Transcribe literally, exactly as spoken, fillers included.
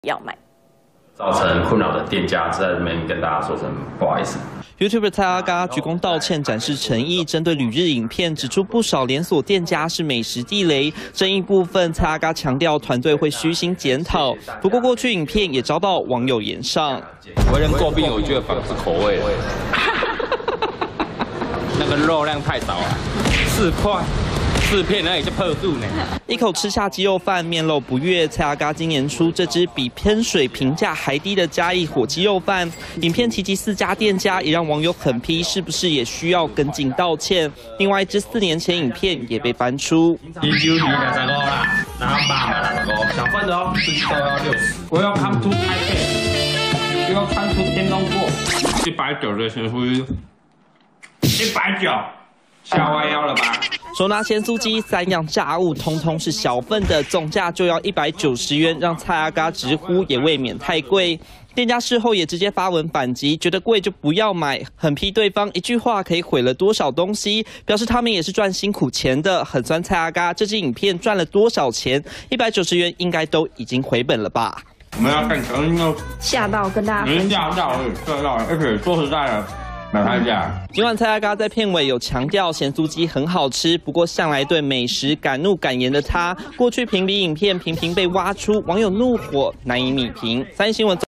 要买。 造成困扰的店家在这边跟大家说声不好意思。 YouTuber 蔡阿嘎鞠躬道歉，展示诚意。针对旅日影片，指出不少连锁店家是美食地雷。争议部分，蔡阿嘎强调团队会虚心检讨。不过，过去影片也遭到网友炎上。 为人诟病，我觉得反而是口味了。那个肉量太少了，四块。 四片而已就破数呢。 一口吃下鸡肉饭，面露不悦。蔡阿嘎今年出这支比喷水评价还低的嘉义火鸡肉饭，影片提及四家店家，也让网友狠批，是不是也需要跟进道歉？另外一支四年前影片也被搬出。 一九二两十五啦，然后八嘛六十五，小份的哦，最高要六十。我要看出台北，我要看出天龙果，一百九的全乎，一百九。 吓歪腰了吧？ 手拿咸酥鸡，三样炸物，通通是小份的，总价就要一百九十元，让蔡阿嘎直呼也未免太贵。店家事后也直接发文反击，觉得贵就不要买，狠批对方一句话可以毁了多少东西，表示他们也是赚辛苦钱的，很酸蔡阿嘎这支影片赚了多少钱，一百九十元应该都已经回本了吧？ 我们要看可能吓到跟大家分享， 吓到吓到，而且说实在的。 买拍价。 尽管蔡阿嘎在片尾有强调咸酥鸡很好吃，不过向来对美食敢怒敢言的他，过去评比影片频频被挖出，网友怒火难以弭平。三立新闻。